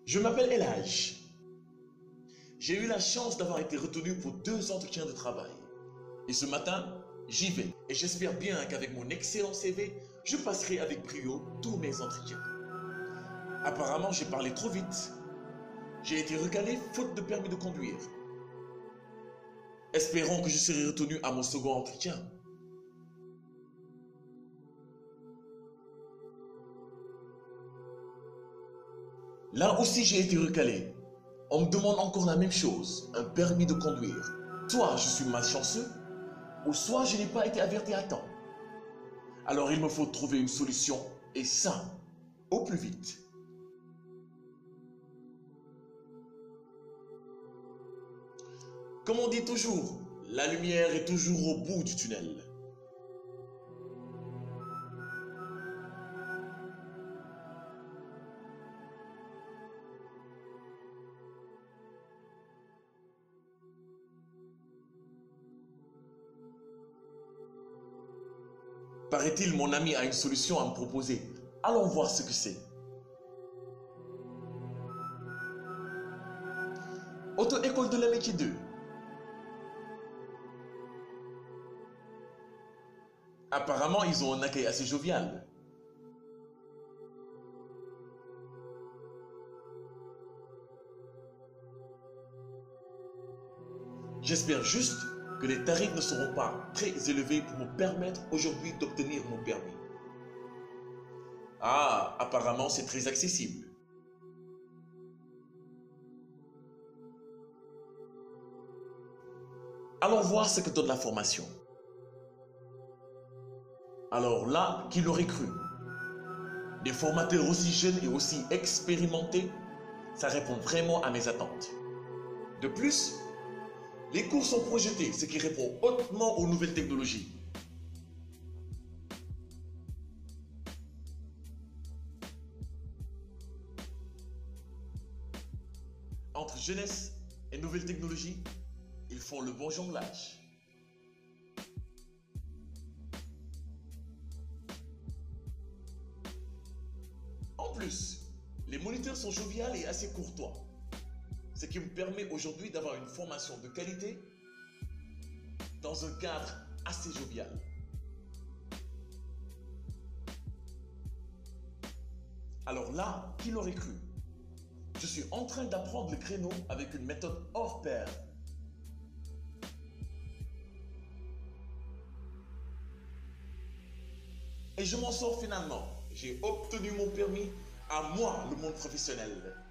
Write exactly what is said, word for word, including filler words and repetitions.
Je m'appelle Elhaj. J'ai eu la chance d'avoir été retenu pour deux entretiens de travail. Et ce matin, j'y vais. Et j'espère bien qu'avec mon excellent C V, je passerai avec brio tous mes entretiens. Apparemment, j'ai parlé trop vite. J'ai été recalé faute de permis de conduire. Espérons que je serai retenu à mon second entretien. Là aussi, j'ai été recalé. On me demande encore la même chose, un permis de conduire. Soit je suis malchanceux, ou soit je n'ai pas été averti à temps. Alors il me faut trouver une solution, et ça, au plus vite. Comme on dit toujours, la lumière est toujours au bout du tunnel. Paraît-il, mon ami a une solution à me proposer. Allons voir ce que c'est. Auto-école de la métier deux. Apparemment, ils ont un accueil assez jovial. J'espère juste que les tarifs ne seront pas très élevés pour me permettre aujourd'hui d'obtenir mon permis. Ah, apparemment c'est très accessible. Allons voir ce que donne la formation. Alors là, qui l'aurait cru? Des formateurs aussi jeunes et aussi expérimentés, ça répond vraiment à mes attentes. De plus, les cours sont projetés, ce qui répond hautement aux nouvelles technologies. Entre jeunesse et nouvelles technologies, ils font le bon jonglage. En plus, les moniteurs sont joviales et assez courtois, ce qui me permet aujourd'hui d'avoir une formation de qualité dans un cadre assez jovial. Alors là, qui l'aurait cru? Je suis en train d'apprendre le créneau avec une méthode hors pair. Et je m'en sors finalement. J'ai obtenu mon permis, à moi le monde professionnel.